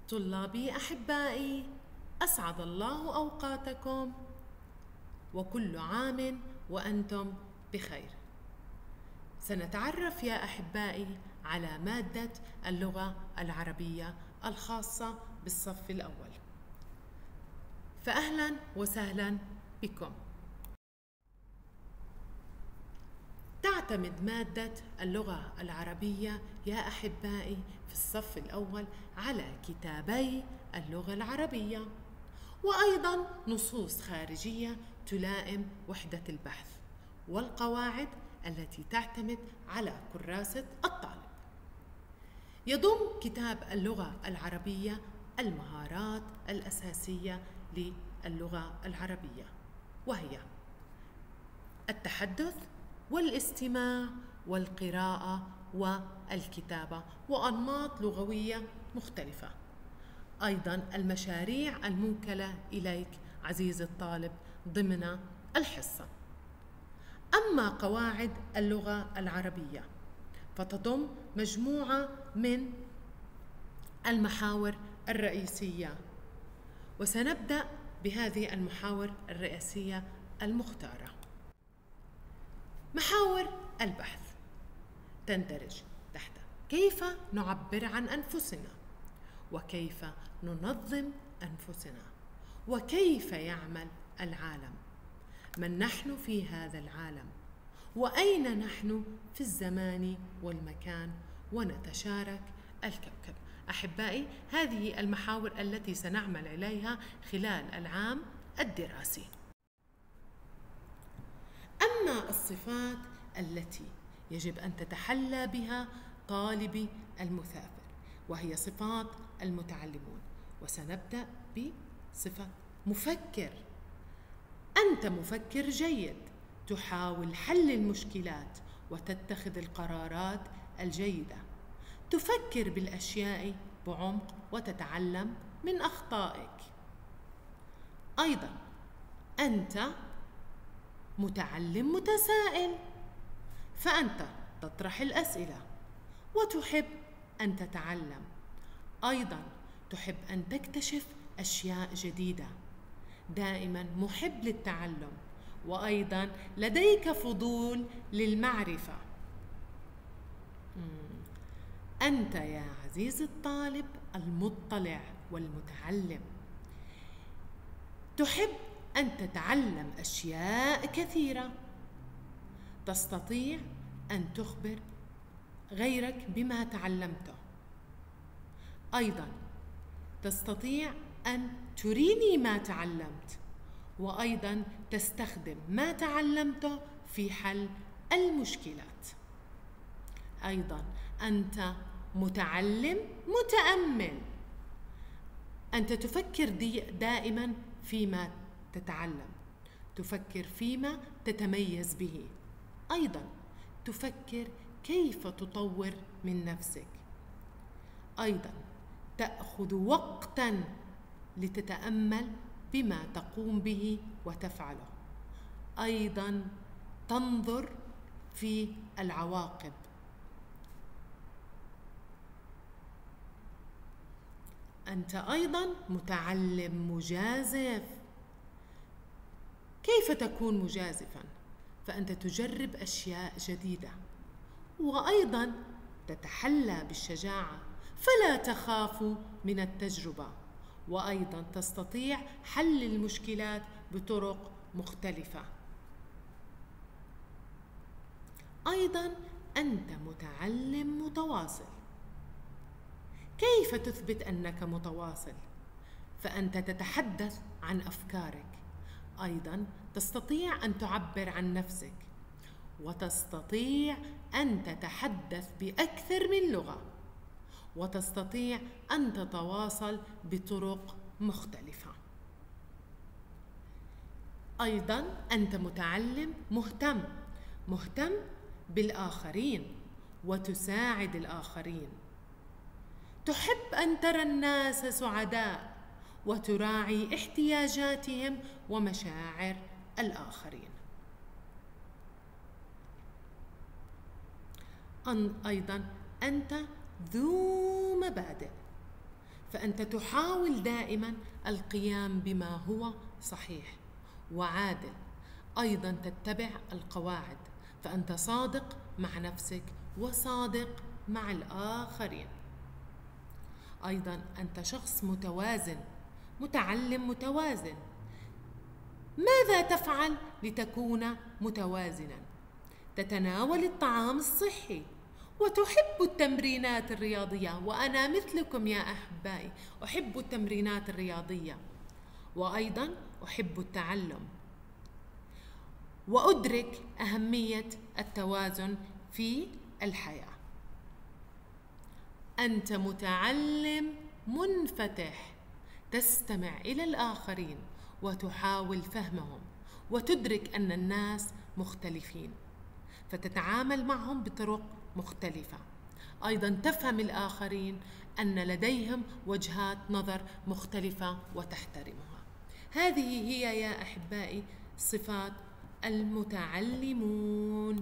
طلابي أحبائي، أسعد الله أوقاتكم وكل عام وأنتم بخير. سنتعرف يا أحبائي على مادة اللغة العربية الخاصة بالصف الأول، فأهلا وسهلا بكم. تعتمد مادة اللغة العربية يا أحبائي في الصف الأول على كتابي اللغة العربية، وأيضا نصوص خارجية تلائم وحدة البحث، والقواعد التي تعتمد على كراسة الطالب. يضم كتاب اللغة العربية المهارات الأساسية للغة العربية، وهي التحدث والاستماع والقراءة والكتابة وأنماط لغوية مختلفة. أيضاً المشاريع الموكلة إليك عزيزي الطالب ضمن الحصة. أما قواعد اللغة العربية فتضم مجموعة من المحاور الرئيسية، وسنبدأ بهذه المحاور الرئيسية المختارة. محاور البحث تندرج تحت كيف نعبر عن أنفسنا، وكيف ننظم أنفسنا، وكيف يعمل العالم، من نحن في هذا العالم، وأين نحن في الزمان والمكان، ونتشارك الكوكب. أحبائي، هذه المحاور التي سنعمل عليها خلال العام الدراسي. أما الصفات التي يجب أن تتحلى بها طالبي المثابر وهي صفات المتعلمون، وسنبدأ بصفة مفكر. أنت مفكر جيد، تحاول حل المشكلات وتتخذ القرارات الجيدة، تفكر بالأشياء بعمق وتتعلم من أخطائك. أيضا أنت متعلم متسائل، فأنت تطرح الأسئلة وتحب أن تتعلم. أيضاً تحب أن تكتشف أشياء جديدة، دائماً محب للتعلم، وأيضاً لديك فضول للمعرفة. أنت يا عزيزي الطالب المطلع والمتعلم، تحب أن تتعلم أشياء كثيرة، تستطيع أن تخبر غيرك بما تعلمته. أيضاً تستطيع أن تريني ما تعلمت، وأيضاً تستخدم ما تعلمته في حل المشكلات. أيضاً أنت متعلم متأمل، أنت تفكر دائماً فيما تتعلم، تفكر فيما تتميز به. أيضاً تفكر كيف تطور من نفسك. أيضاً تأخذ وقتاً لتتأمل بما تقوم به وتفعله. أيضاً تنظر في العواقب. أنت أيضاً متعلم مجازف. كيف تكون مجازفاً؟ فأنت تجرب أشياء جديدة، وأيضاً تتحلى بالشجاعة، فلا تخاف من التجربة، وأيضاً تستطيع حل المشكلات بطرق مختلفة. أيضاً أنت متعلم متواصل. كيف تثبت أنك متواصل؟ فأنت تتحدث عن أفكارك، أيضاً تستطيع أن تعبر عن نفسك، وتستطيع أن تتحدث بأكثر من لغة، وتستطيع أن تتواصل بطرق مختلفة. أيضاً أنت متعلم مهتم بالآخرين وتساعد الآخرين، تحب أن ترى الناس سعداء وتراعي احتياجاتهم ومشاعر الآخرين. أيضاً أنت ذو مبادئ، فأنت تحاول دائما القيام بما هو صحيح وعادل. أيضا تتبع القواعد، فأنت صادق مع نفسك وصادق مع الآخرين. أيضا أنت شخص متوازن، متعلم متوازن. ماذا تفعل لتكون متوازنا؟ تتناول الطعام الصحي وتحب التمرينات الرياضية، وأنا مثلكم يا أحبائي أحب التمرينات الرياضية، وأيضا أحب التعلم، وأدرك أهمية التوازن في الحياة. أنت متعلم منفتح، تستمع إلى الآخرين وتحاول فهمهم، وتدرك أن الناس مختلفين فتتعامل معهم بطرق مختلفة. أيضا تفهم الآخرين أن لديهم وجهات نظر مختلفة وتحترمها. هذه هي يا أحبائي صفات المتعلمون.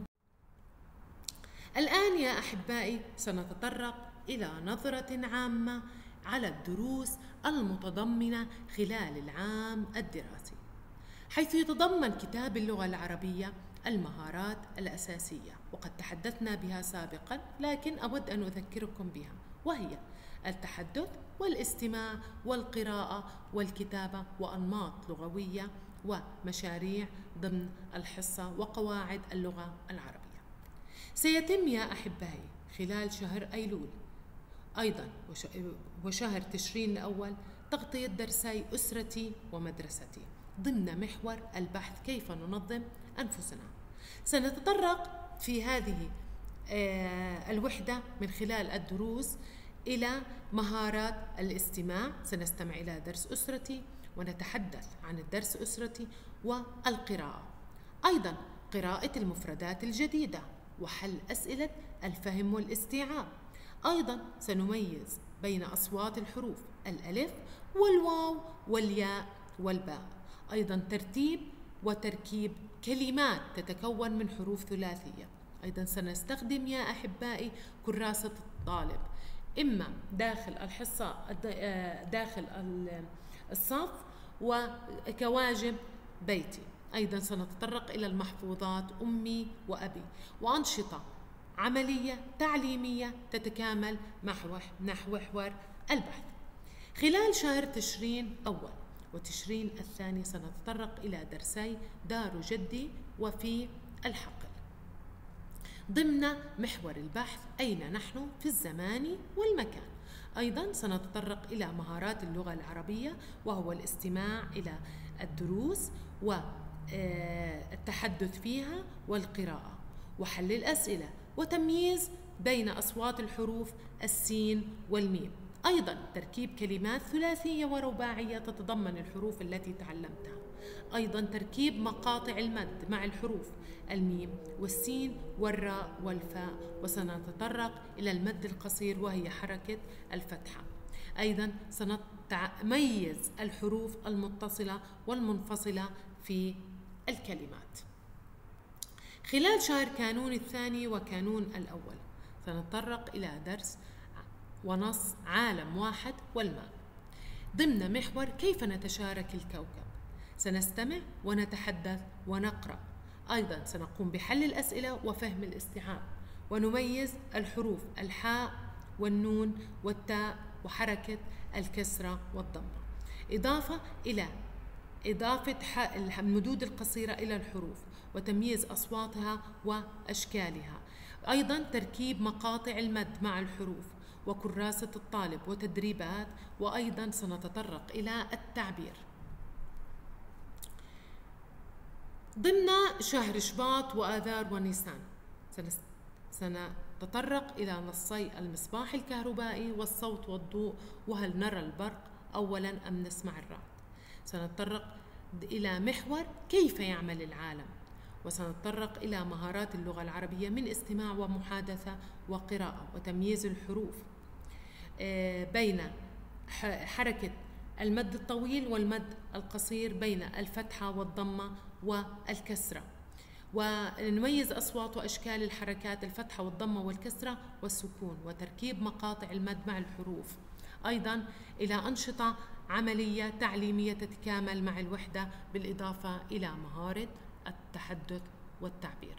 الآن يا أحبائي سنتطرق إلى نظرة عامة على الدروس المتضمنة خلال العام الدراسي، حيث يتضمن كتاب اللغة العربية المهارات الأساسية، وقد تحدثنا بها سابقا لكن أود أن أذكركم بها، وهي التحدث والاستماع والقراءة والكتابة وأنماط لغوية ومشاريع ضمن الحصة وقواعد اللغة العربية. سيتم يا أحبائي خلال شهر أيلول أيضا وشهر تشرين الأول تغطية درسي أسرتي ومدرستي ضمن محور البحث كيف ننظم أنفسنا. سنتطرق في هذه الوحدة من خلال الدروس إلى مهارات الاستماع، سنستمع إلى درس أسرتي ونتحدث عن الدرس أسرتي، والقراءة، أيضا قراءة المفردات الجديدة وحل أسئلة الفهم والاستيعاب. أيضا سنميز بين أصوات الحروف الألف والواو والياء والباء. أيضا ترتيب وتركيب كلمات تتكون من حروف ثلاثية. أيضا سنستخدم يا أحبائي كراسة الطالب، إما داخل الحصة داخل الصف وكواجب بيتي. أيضا سنتطرق إلى المحفوظات أمي وأبي، وأنشطة عملية تعليمية تتكامل نحو محور البحث. خلال شهر تشرين أول وتشرين الثاني سنتطرق إلى درسي دار جدي وفي الحقل ضمن محور البحث أين نحن في الزمان والمكان. أيضا سنتطرق إلى مهارات اللغة العربية، وهو الاستماع إلى الدروس والتحدث فيها والقراءة وحل الأسئلة وتمييز بين أصوات الحروف السين والميم. أيضا تركيب كلمات ثلاثية ورباعية تتضمن الحروف التي تعلمتها. أيضا تركيب مقاطع المد مع الحروف الميم والسين والراء والفاء، وسنتطرق إلى المد القصير وهي حركة الفتحة. أيضا سنميز الحروف المتصلة والمنفصلة في الكلمات. خلال شهر كانون الثاني وكانون الأول سنتطرق إلى درس ونص عالم واحد والماء ضمن محور كيف نتشارك الكوكب. سنستمع ونتحدث ونقرأ. أيضا سنقوم بحل الأسئلة وفهم الاستيعاب، ونميز الحروف الحاء والنون والتاء وحركة الكسرة والضمة، إضافة المدود القصيرة إلى الحروف وتمييز أصواتها وأشكالها. أيضا تركيب مقاطع المد مع الحروف وكراسة الطالب وتدريبات. وأيضا سنتطرق إلى التعبير. ضمن شهر شباط وآذار ونيسان سنتطرق إلى نصي المصباح الكهربائي والصوت والضوء، وهل نرى البرق أولا أم نسمع الرعد. سنتطرق إلى محور كيف يعمل العالم، وسنتطرق إلى مهارات اللغة العربية من استماع ومحادثة وقراءة وتمييز الحروف بين حركة المد الطويل والمد القصير، بين الفتحة والضمة والكسرة، ونميز أصوات وأشكال الحركات الفتحة والضمة والكسرة والسكون، وتركيب مقاطع المد مع الحروف. أيضا إلى أنشطة عملية تعليمية تتكامل مع الوحدة، بالإضافة إلى مهارة التحدث والتعبير.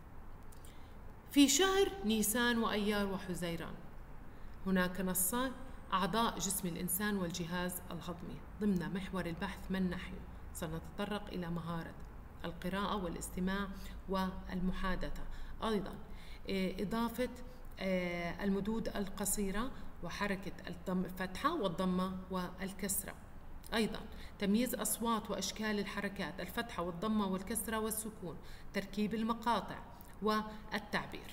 في شهر نيسان وأيار وحزيران هناك نصان أعضاء جسم الإنسان والجهاز الهضمي ضمن محور البحث من نحن. سنتطرق إلى مهارة القراءة والاستماع والمحادثة، أيضا إضافة المدود القصيرة وحركة الفتحة والضمة والكسرة، أيضا تمييز أصوات وأشكال الحركات، الفتحة والضمة والكسرة والسكون، تركيب المقاطع والتعبير.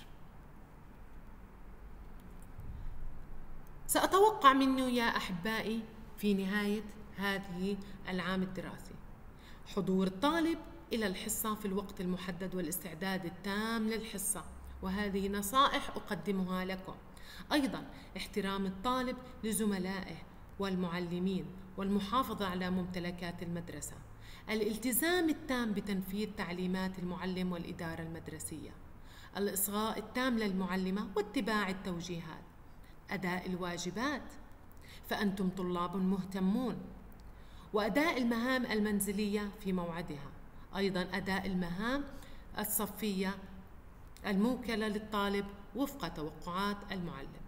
سأتوقع منه يا أحبائي في نهاية هذه العام الدراسي حضور الطالب إلى الحصة في الوقت المحدد والاستعداد التام للحصة، وهذه نصائح أقدمها لكم. أيضا احترام الطالب لزملائه والمعلمين والمحافظة على ممتلكات المدرسة، الالتزام التام بتنفيذ تعليمات المعلم والإدارة المدرسية، الإصغاء التام للمعلمة واتباع التوجيهات، أداء الواجبات فأنتم طلاب مهتمون، وأداء المهام المنزلية في موعدها، أيضا أداء المهام الصفية الموكلة للطالب وفق توقعات المعلم.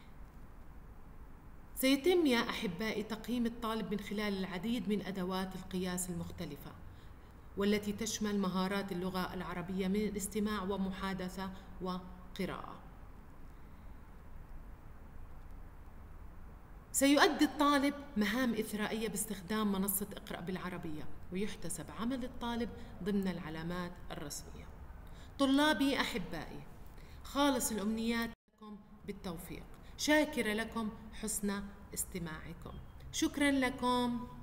سيتم يا أحبائي تقييم الطالب من خلال العديد من أدوات القياس المختلفة، والتي تشمل مهارات اللغة العربية من الاستماع ومحادثة وقراءة. سيؤدي الطالب مهام إثرائية باستخدام منصة اقرأ بالعربية، ويحتسب عمل الطالب ضمن العلامات الرسمية. طلابي أحبائي، خالص الأمنيات لكم بالتوفيق، شاكرة لكم حسن استماعكم، شكرا لكم.